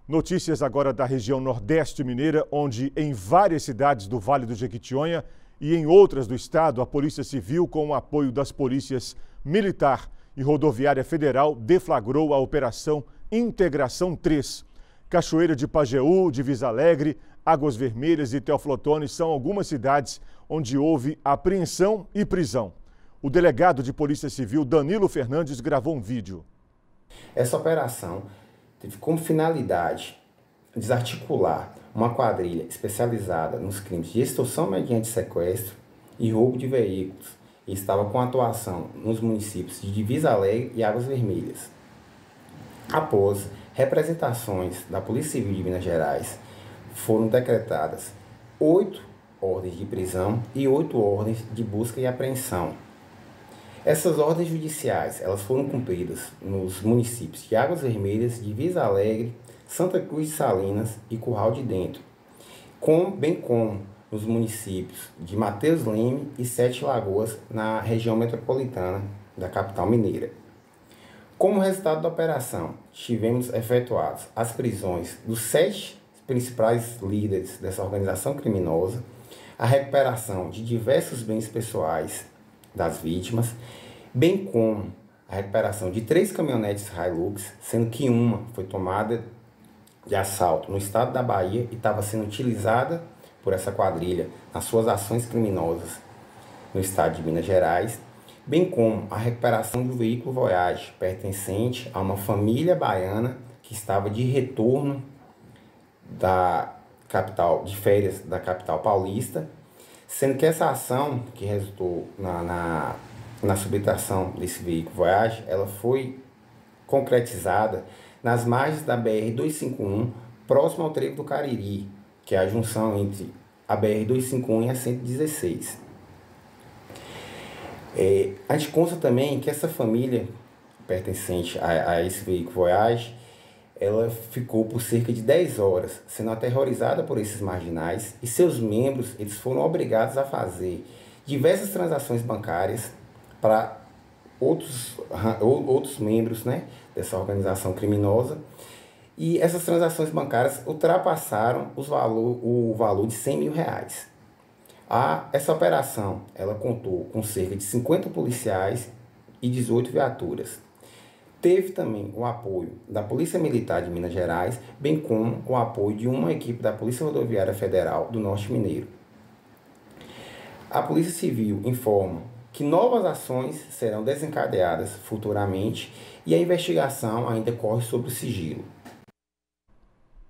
Notícias agora da região Nordeste Mineira, onde em várias cidades do Vale do Jequitinhonha e em outras do estado, a Polícia Civil, com o apoio das polícias Militar e Rodoviária Federal, deflagrou a Operação Integração 3. Cachoeira de Pajeú, Divisa Alegre, Águas Vermelhas e Teoflotone são algumas cidades onde houve apreensão e prisão. O delegado de Polícia Civil, Danilo Fernandes, gravou um vídeo. Essa operação teve como finalidade desarticular uma quadrilha especializada nos crimes de extorsão mediante sequestro e roubo de veículos e estava com atuação nos municípios de Divisa Alegre e Águas Vermelhas. Após representações da Polícia Civil de Minas Gerais, foram decretadas 8 ordens de prisão e 8 ordens de busca e apreensão. Essas ordens judiciais elas foram cumpridas nos municípios de Águas Vermelhas, Divisa Alegre, Santa Cruz de Salinas e Curral de Dentro, bem como nos municípios de Mateus Leme e Sete Lagoas, na região metropolitana da capital mineira. Como resultado da operação, tivemos efetuadas as prisões dos 7 principais líderes dessa organização criminosa, a recuperação de diversos bens pessoais das vítimas, bem como a recuperação de 3 caminhonetes Hilux, sendo que uma foi tomada de assalto no estado da Bahia e estava sendo utilizada por essa quadrilha nas suas ações criminosas no estado de Minas Gerais, bem como a recuperação do veículo Voyage, pertencente a uma família baiana que estava de retorno da capital, de férias da capital paulista, sendo que essa ação que resultou na subtração desse veículo Voyage, ela foi concretizada nas margens da BR-251, próximo ao Trevo do Cariri, que é a junção entre a BR-251 e a 116. A gente consta também que essa família pertencente a esse veículo Voyage, ela ficou por cerca de 10 horas sendo aterrorizada por esses marginais e seus membros eles foram obrigados a fazer diversas transações bancárias para outros membros, né, dessa organização criminosa, e essas transações bancárias ultrapassaram o valor de R$100 mil. Essa operação ela contou com cerca de 50 policiais e 18 viaturas. Teve também o apoio da Polícia Militar de Minas Gerais, bem como o apoio de uma equipe da Polícia Rodoviária Federal do Norte Mineiro. A Polícia Civil informa que novas ações serão desencadeadas futuramente e a investigação ainda corre sob o sigilo.